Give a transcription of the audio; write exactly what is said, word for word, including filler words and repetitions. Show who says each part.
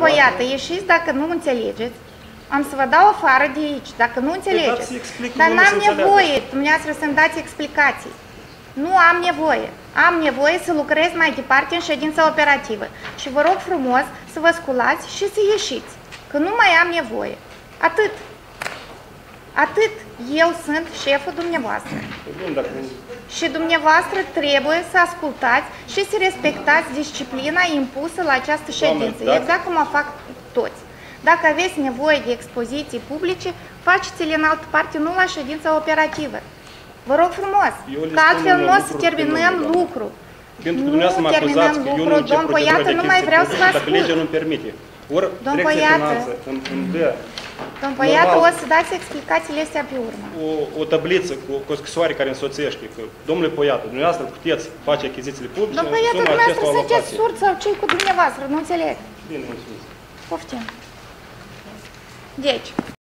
Speaker 1: Poiată, ieșiți dacă nu înțelegeți. Am să vă dau afară de aici, dacă nu înțelegeți. Dar n-am nevoie, dumneavoastră, să-mi dați explicații. Nu am nevoie. Am nevoie să lucrez mai departe în ședința operativă. Și vă rog frumos să vă sculați și să ieșiți. Că nu mai am nevoie. Atât. Atât. Eu sunt șeful dumneavoastră. Și dumneavoastră trebuie să ascultați și să respectați disciplina impusă la această ședință. Exact cum o fac toți. Dacă aveți nevoie de expoziții publice, faceți-le în altă parte, nu la ședința operativă. Vă rog frumos, că altfel nu o să terminăm lucru.
Speaker 2: Pentru că dumneavoastră mă acuzați că eu nu încep procedura de achiziție publică dacă legea nu-mi permite. Ori Direcția Finanță îmi dă...
Speaker 1: Domn Poiată, o să dați explicațiile astea pe urmă.
Speaker 2: O tabliță cu o scrisoare care însoțește că, domnule Poiată, dumneavoastră puteți face achizițiile publice.
Speaker 1: Domn Poiată, dumneavoastră sunteți surd sau cei cu dumneavoastră, nu înțeleg.
Speaker 2: Bine, mulțumesc.
Speaker 1: Poftim. Deci...